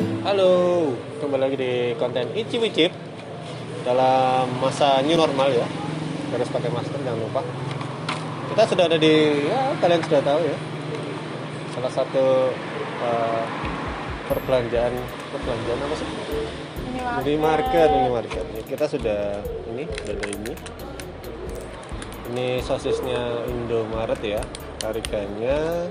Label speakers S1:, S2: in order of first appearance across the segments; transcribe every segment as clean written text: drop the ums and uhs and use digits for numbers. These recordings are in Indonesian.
S1: Halo, kembali lagi di konten Icip Icip dalam masa new normal ya. Harus pakai masker, jangan lupa. Kita sudah ada di, ya kalian sudah tahu ya, salah satu perbelanjaan apa sih? Minimarket. Kita sudah ada ini. Ini sosisnya Indomaret ya. Harganya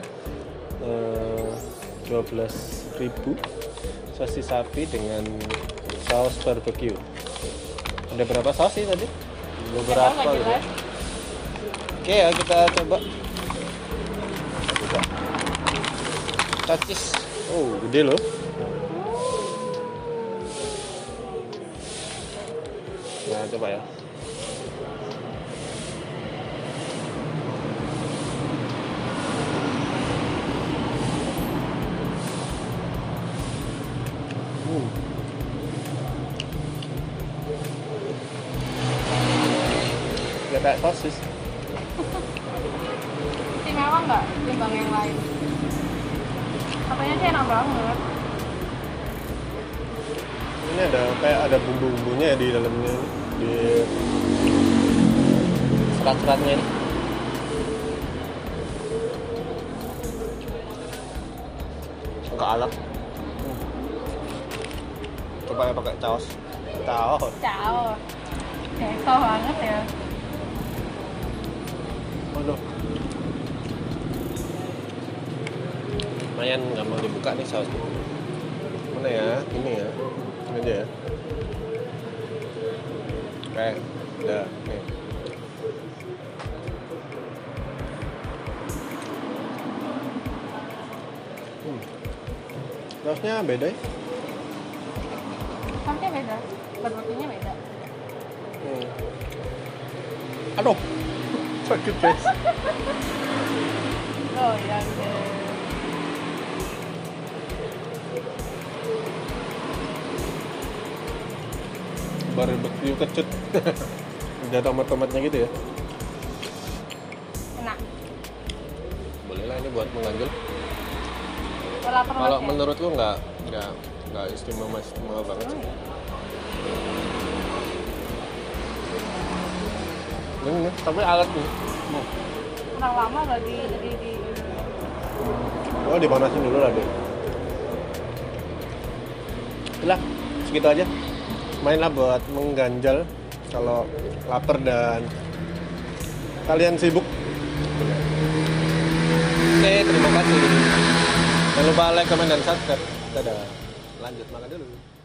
S1: 12.000. Sosis sapi dengan saus barbecue. Ada berapa saus sih tadi? Beberapa gitu ya. Oke ya, kita coba. Sosis. Oh, gede loh. Nah, coba ya. Gak kayak sosis.
S2: Istimewa nggak timbang yang lain? Katanya sih enak banget.
S1: Ini ada bumbu-bumbunya ya di dalamnya, di serat-seratnya ini. Enggak alap. Coba ya pakai saus.
S2: Ciao. Keso banget ya.
S1: Waduh. Lumayan gampang dibuka nih saus. Mana ya? Ini ya. Ini aja ya. Oke, udah. Oke. Sausnya beda ya?
S2: Sausnya beda, barbeque-nya beda.
S1: Aduh, sakit guys.
S2: Oh iya deh.
S1: Barbecue kecut. Ada tomat-tomatnya gitu ya.
S2: Enak.
S1: Boleh lah ini buat mengganjal.
S2: Kalau
S1: Menurutku nggak istimewa banget sih. Ini tapi alat nih.
S2: kurang lama nggak di
S1: Oh, dipanasin dulu lah deh. Itulah, segitu aja. Mainlah buat mengganjal kalau lapar dan kalian sibuk. Oke, terima kasih. Jangan lupa like, comment, dan subscribe. Dadah. Lanjut makan dulu.